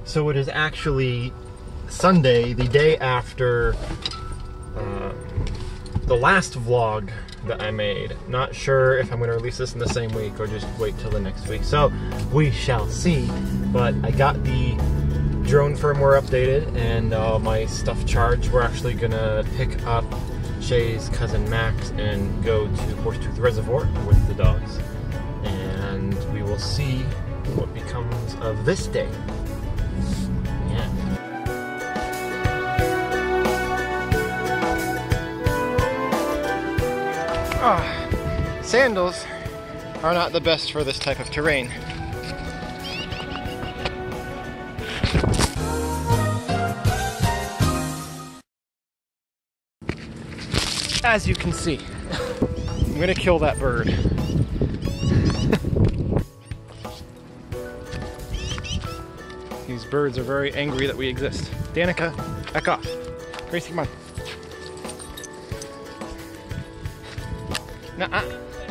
So it is actually Sunday, the day after the last vlog that I made. Not sure if I'm going to release this in the same week or just wait till the next week. So we shall see. But I got the drone firmware updated and my stuff charged. We're actually going to pick up Shay's cousin Max and go to Horsetooth Reservoir with the dogs. And we will see what becomes of this day. Yeah. Sandals are not the best for this type of terrain. As you can see, I'm gonna kill that bird. These birds are very angry that we exist. Danica, back off. Gracie, come on. Nuh-uh.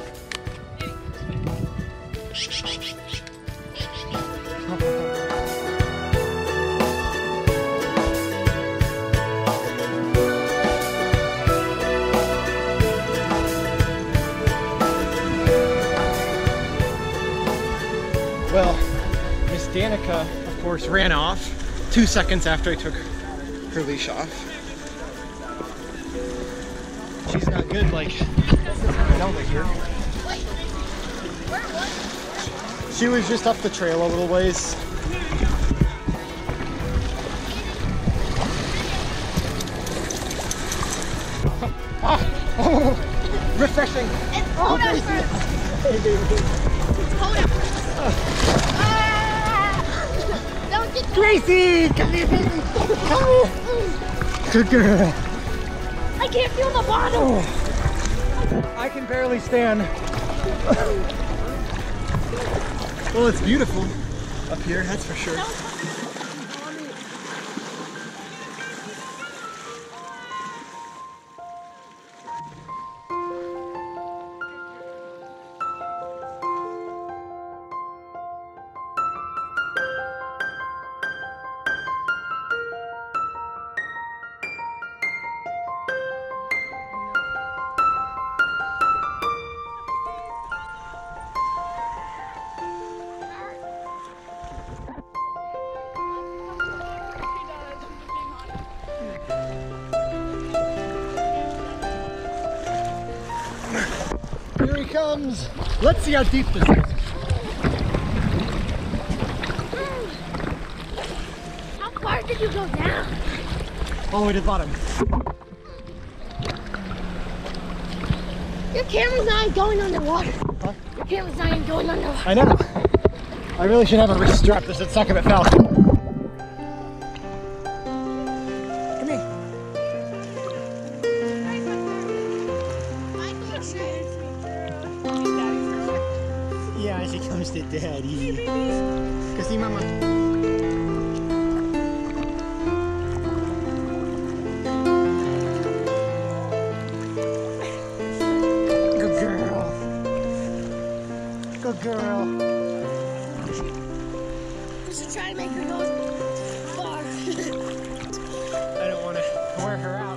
Well, Miss Danica, of course, ran off 2 seconds after I took her leash off. She's not good, like, over here. She was just up the trail a little ways. Oh, refreshing. It's cold out first. It's cold out first. Don't get Gracie! Come here, baby! Come here! Good girl. I can't feel the bottle. I can barely stand. Well, it's beautiful up here, that's for sure. Here he comes. Let's see how deep this is. How far did you go down? All the way to the bottom. Your camera's not even going underwater. Huh? Your camera's not even going underwater. I know. I really should have a wrist strap that said suck of it fell. Come here. Yeah, she comes to daddy. Go see mama. Good girl. Good girl. We should try to make her go far. I don't want to wear her out.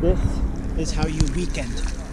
This is how you weekend.